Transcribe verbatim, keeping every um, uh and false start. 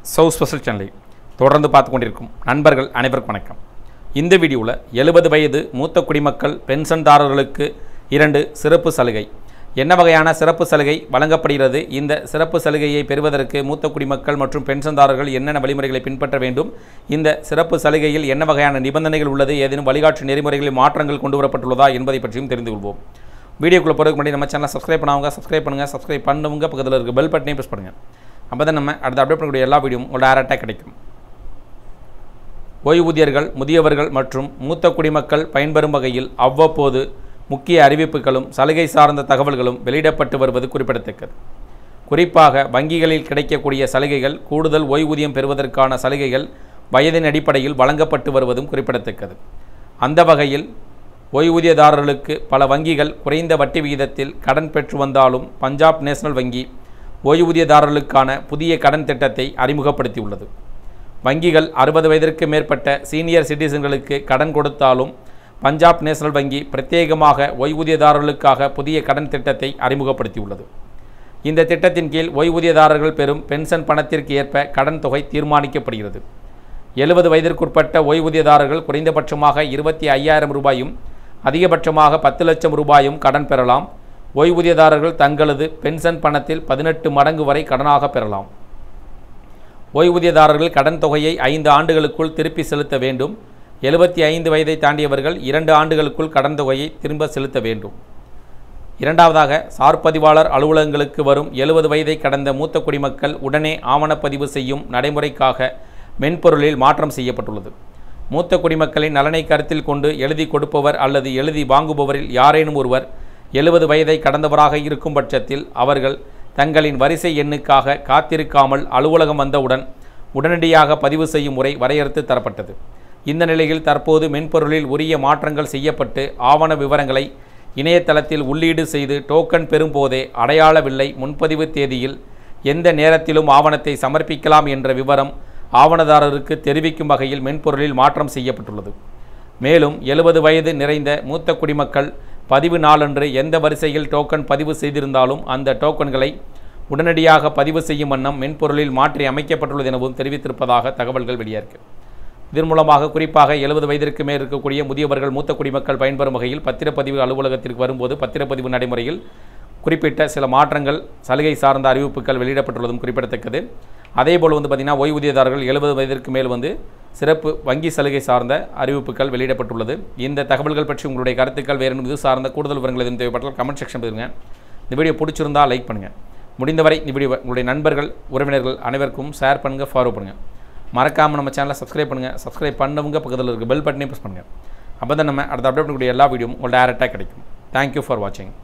So special சேனலை தொடர்ந்து பார்த்து கொண்டிருக்கும் நண்பர்கள் அனைவருக்கும் வணக்கம். இந்த வீடியோவில் எழுபது வயது மூத்த குடிமக்கள் பென்ஷன்தாரர்களுக்கு இரண்டு சிறப்பு சலுகை, என்ன வகையான சிறப்பு சலுகை வழங்கப்படுகிறது, இந்த சிறப்பு சலுகையை பெறுவதற்கு மூத்த குடிமக்கள் மற்றும் பென்ஷன்தாரர்கள் என்னென்ன வழிமுறைகளை பின்பற்ற வேண்டும், இந்த சிறப்பு சலுகையில் என்ன வகையான நிபந்தனைகள் உள்ளது, ஏதேனும் வழிகாட்டு நெறிமுறைகளில் மாற்றங்கள் கொண்டு வரப்பட்டுள்ளதா என்பதை பற்றியும் தெரிந்து கொள்வோம். வீடியோக்குள்ளே போகிறதுக்கு முன்னாடி நம்ம சேனலை சப்ஸ்கிரைப் பண்ணாங்க சப்ஸ்கிரைப் பண்ணுங்கள், சப்ஸ்கிரைப் பண்ணுங்க, பக்கத்தில் இருக்க பெல் பட்டனையும் ப்ரெஸ் பண்ணுங்கள். அப்போ தான் நம்ம அடுத்த அப்டேட் பண்ணக்கூடிய எல்லா வீடியோவும் உங்களோட டேரெக்டாக கிடைக்கும். ஓய்வூதியர்கள், முதியவர்கள் மற்றும் மூத்த குடிமக்கள் பயன்பெறும் வகையில் அவ்வப்போது முக்கிய அறிவிப்புகளும் சலுகை சார்ந்த தகவல்களும் வெளியிடப்பட்டு வருவது குறிப்பிடத்தக்கது. குறிப்பாக வங்கிகளில் கிடைக்கக்கூடிய சலுகைகள், கூடுதல் ஓய்வூதியம் பெறுவதற்கான சலுகைகள் வயதின் அடிப்படையில் வழங்கப்பட்டு வருவதும் குறிப்பிடத்தக்கது. அந்த வகையில் ஓய்வூதியதாரர்களுக்கு பல வங்கிகள் குறைந்த வட்டி விகிதத்தில் கடன் பெற்று வந்தாலும் பஞ்சாப் நேஷனல் வங்கி ஓய்வூதியதாரர்களுக்கான புதிய கடன் திட்டத்தை அறிமுகப்படுத்தியுள்ளது. வங்கிகள் அறுபது வயதிற்கு மேற்பட்ட சீனியர் சிட்டிசன்களுக்கு கடன் கொடுத்தாலும் பஞ்சாப் நேஷனல் வங்கி பிரத்யேகமாக ஓய்வூதியதாரர்களுக்காக புதிய கடன் திட்டத்தை அறிமுகப்படுத்தியுள்ளது. இந்த திட்டத்தின் கீழ் ஓய்வூதியதாரர்கள் பெறும் பென்ஷன் பணத்திற்கு ஏற்ப கடன் தொகை தீர்மானிக்கப்படுகிறது. எழுபது வயதிற்குட்பட்ட ஓய்வூதியதாரர்கள் குறைந்தபட்சமாக இருபத்தி ஐயாயிரம் ரூபாயும் அதிகபட்சமாக பத்து லட்சம் ரூபாயும் கடன் பெறலாம். ஓய்வூதியதாரர்கள் தங்களது பென்ஷன் பணத்தில் பதினெட்டு மடங்கு வரை கடனாக பெறலாம். ஓய்வூதியதாரர்கள் கடன் தொகையை ஐந்து ஆண்டுகளுக்குள் திருப்பி செலுத்த வேண்டும். எழுபத்தி ஐந்து வயதை தாண்டியவர்கள் இரண்டு ஆண்டுகளுக்குள் கடன் தொகையை திரும்ப செலுத்த வேண்டும். இரண்டாவதாக, சார்பதிவாளர் அலுவலகங்களுக்கு வரும் எழுபது வயதை கடந்த மூத்த குடிமக்கள் உடனே ஆவணப்பதிவு செய்யும் நடைமுறைக்காக மென்பொருளில் மாற்றம் செய்யப்பட்டுள்ளது. மூத்த குடிமக்களின் நலனை கருத்தில் கொண்டு எழுதி கொடுப்பவர் அல்லது எழுதி வாங்குபவரில் யாரேனும் ஒருவர் எழுபது வயதை கடந்தவராக இருக்கும் பட்சத்தில் அவர்கள் தங்களின் வரிசை எண்ணுக்காக காத்திருக்காமல் அலுவலகம் வந்தவுடன் உடனடியாக பதிவு செய்யும் முறை வரையறுத்து தரப்பட்டது. இந்த நிலையில் தற்போது மென்பொருளில் உரிய மாற்றங்கள் செய்யப்பட்டு ஆவண விவரங்களை இணையதளத்தில் உள்ளீடு செய்து டோக்கன் பெறும் போதே அடையாள வில்லை முன்பதிவு தேதியில் எந்த நேரத்திலும் ஆவணத்தை சமர்ப்பிக்கலாம் என்ற விவரம் ஆவணதாரருக்கு தெரிவிக்கும் வகையில் மென்பொருளில் மாற்றம் செய்யப்பட்டுள்ளது. மேலும் எழுபது வயது நிறைந்த மூத்த குடிமக்கள் பதிவு நாளன்று எந்த வரிசையில் டோக்கன் பதிவு செய்திருந்தாலும் அந்த டோக்கன்களை உடனடியாக பதிவு செய்யும் வண்ணம் மென்பொருளில் மாற்றி அமைக்கப்பட்டுள்ளது எனவும் தெரிவித்திருப்பதாக தகவல்கள் வெளியாயிருக்கு. இதன் மூலமாக குறிப்பாக எழுபது வயதிற்கு மேல் இருக்கக்கூடிய முதியவர்கள், மூத்த குடிமக்கள் பயன்பெறும் வகையில் பத்திரப்பதிவு அலுவலகத்திற்கு வரும்போது பத்திரப்பதிவு நடைமுறையில் குறிப்பிட்ட சில மாற்றங்கள், சலுகை சார்ந்த அறிவிப்புகள் வெளியிடப்பட்டுள்ளதும் குறிப்பிடத்தக்கது. அதேபோல் வந்து பார்த்திங்கன்னா ஓய்வூதியதாரர்கள் எழுபது வயதிற்கு மேல் வந்து சிறப்பு வங்கி சலுகை சார்ந்த அறிவிப்புகள் வெளியிடப்பட்டுள்ளது. இந்த தகவல்கள் பற்றி உங்களுடைய கருத்துக்கள், வேறு இது சார்ந்த கூடுதல் விவரங்கள் எதுவும் தேவைப்பட்டால் கமெண்ட் செக்ஷன் பண்ணுங்க. இந்த வீடியோ பிடிச்சிருந்தால் லைக் பண்ணுங்கள். முடிந்தவரை இந்த வீடியோ உங்களுடைய நண்பர்கள், உறவினர்கள் அனைவருக்கும் ஷேர் பண்ணுங்கள், ஃபாலோ பண்ணுங்கள். மறக்காமல் நம்ம சேனலை சப்ஸ்கிரைப் பண்ணுங்கள். சப்ஸ்கிரைப் பண்ணவங்க பக்கத்தில் இருக்க பெல் பட்டனையும் ப்ரெஸ் பண்ணுங்கள். அப்போ தான் நம்ம அடுத்த அப்டேட் பண்ணக்கூடிய எல்லா வீடியோவும் உங்களுக்கு டேரெக்டாக கிடைக்கும். தேங்க்யூ ஃபார் வாட்சிங்.